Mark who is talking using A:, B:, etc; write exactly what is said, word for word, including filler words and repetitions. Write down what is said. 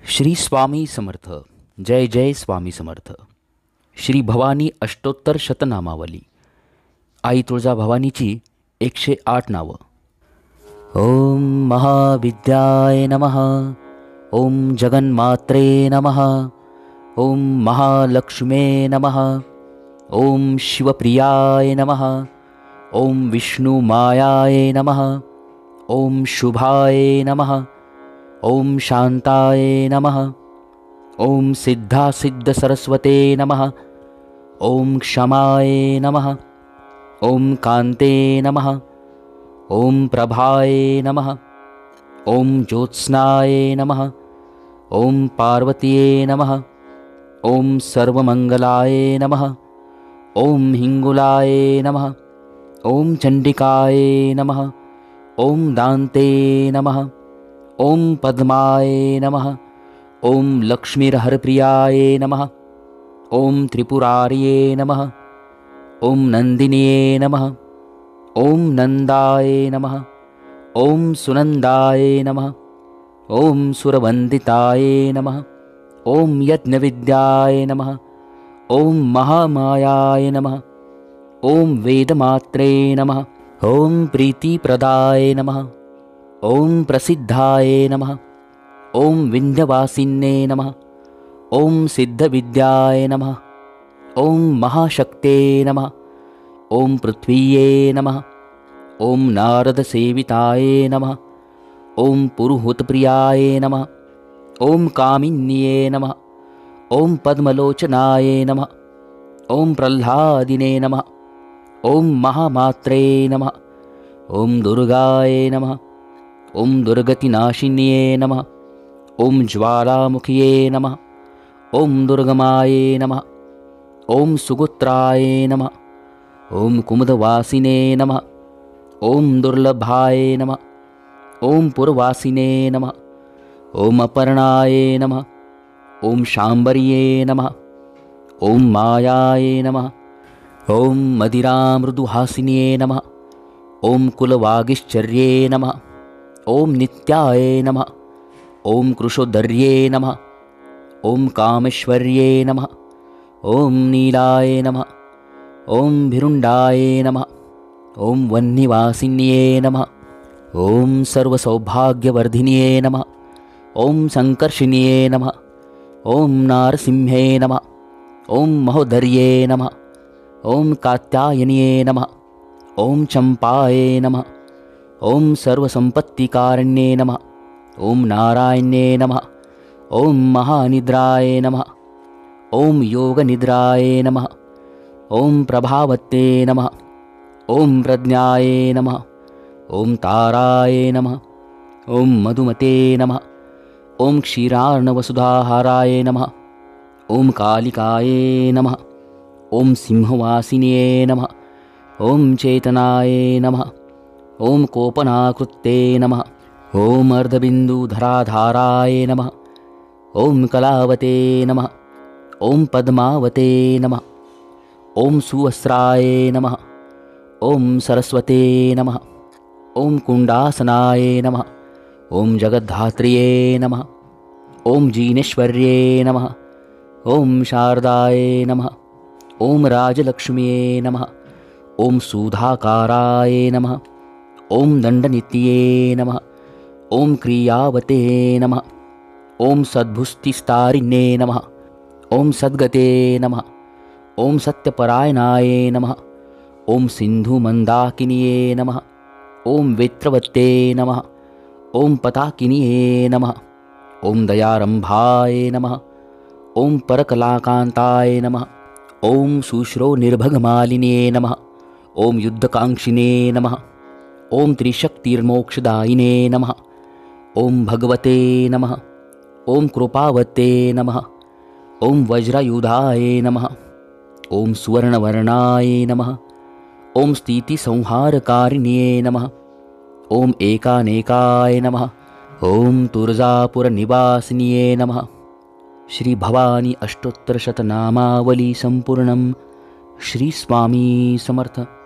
A: श्री स्वामी समर्थ. जय जय स्वामी समर्थ. श्री भवानी अष्टोत्तर शतनामावली. आई तुळजा भवानीची एकशे आठ नावं. ओम महाविद्याय नमः. ओम जगन्मात्रे नमः. ओम महालक्ष्मे नमः. ओम शिवप्रियाय नमः. ओम विष्णुमायाय नमः. ओम शुभाय नमः. ओम शांताय नमः. ओम सिद्धासिद्धसरस्वते नमः. ओम क्षमाय नमः. ओम कांते नमः. ओम प्रभाय नमः. ओम ज्योत्स्नाय नमः. ओम पार्वतीये नमः. ओम सर्वमंगलाय नमः. ओम हिंगुलाय नमः. ओम चंडिकाय नमः. ओम दान्ते नमः. ओम पद्माय नमः. ओम लक्ष्मीर्हरप्रियाय नमः. ओम त्रिपुरार्ये नमः. ओम नंदिन्ये नमः. ओम नंदाय नमः. ओम सुनंदाय नमः. ओम सुरवंदिताय नमः. ओम यज्ञविद्याय नमः. ओम महामायाय नमः. ओम वेदमात्रे नमः. ओम प्रीतिप्रदाय नमः. ओम प्रसिद्धाय नमः. ओम विंध्यवासिन्ये नमः. ओम सिद्धविद्याय नमः. ओम महाशक्ते नमः. ओम पृथ्वीये नमः. ओम नारदसेविताय नमः. ओम पुरुहूतप्रियाय नमः. ओम कामिन्ये नमः. ओम पद्मलोचनाय नमः. ओम प्रह्लादिने नमः. ओम महामात्रे नमः. ओम दुर्गाय नमः. ओम दुर्गतिनाशिन्ये नमः. ओम ज्वालामुखिये नमः. ओम दुर्गमाये नमः. ओम सुगुत्राय नमः. ओम कुमुदवासिने नमः. ओम दुर्लभाय नमः. ओम पुरवासिने नमः. ओम अपर्णाय नमः. ओम शांबर्ये नमः. ओम मायाय नमः. ओम मदिरामृदुहासिन्ये नमः. ओम कुलवागिश्चर्ये नमः. ओम नित्याय नमः. ओम कृशोदर्ये नमः. ओम कामेश्वर्ये नमः. ओम नीलाय नमः. ओम भिरुंडाय नमः. ओम वह्निवासिन्ये नमः. ओम सर्वसौभाग्यवर्धिन्ये नमः. ओम संकर्षिण्ये नमः. ओम नारसिंहे नमः. ओम महोदर्ये नमः. ओम कात्यायन्ये नमः. ओम चंपाय नमः. ओम सर्वसंपत्तिकारण्ये नमः. ओम नारायण्ये नमः. ओम महानिद्राय नमः. ओम योगनिद्राय नमः. ओम प्रभावते नमः. ओम प्रज्ञाय नमः. ओम ताराय नमः. ओम मधुमते नमः. ओम क्षीरार्णवसुधाहाराय नमः. ओम कालिकाय नमः. ओम सिंहवासिन्ये नमः. ओम चेतनाय नमः. ओम कोपनाकृते नमः. ओम अर्धबिन्दुधराधाराय नमः. ओम कलावते नमः. ओम पद्मावते नमः. ओम सुवस्त्राय नमः. ओम सरस्वते नमः. ओम कुंडासनाय नमः. ओम जगद्धात्र्ये नमः. ओम जीनेश्वर्ये नमः. ओम शारदाय नमः. ओम राजलक्ष्म्ये नमः. ओम सुधाकाराय नमः. ओम दंडनित्ये नमः. ओम क्रियावते नमः. ओम सद्भुस्तिस्तारिण्ये नमः. ओम सद्गते नमः. ओम सत्यपरायणाय नमः. ओम सिन्धुमन्दाकिन्ये नमः. ओम वेत्रवत्ते नमः. ओम पताकिन्ये नमः. ओम दयारंभाय नमः. ओम परकलाकान्ताय नमः. ओम शुश्रोनिर्भगमालिन्ये नमः. ओम युद्धकांक्षिणे नमः. ओम त्रिशक्तिर्मोक्षदायिने नमः. ओम भगवते नमः. ओम कृपावते नमः. ओम वज्रायुधाय नमः. ओम सुवर्णवर्णाय नमः. ओम स्थितिसंहारकारिण्ये नमः. ओम एकानेकाय नमः. ओम तुळजापुरनिवासिन्ये नमः. श्री भवानी अष्टोत्तरशतनामावली संपूर्णं. श्री स्वामी समर्थ.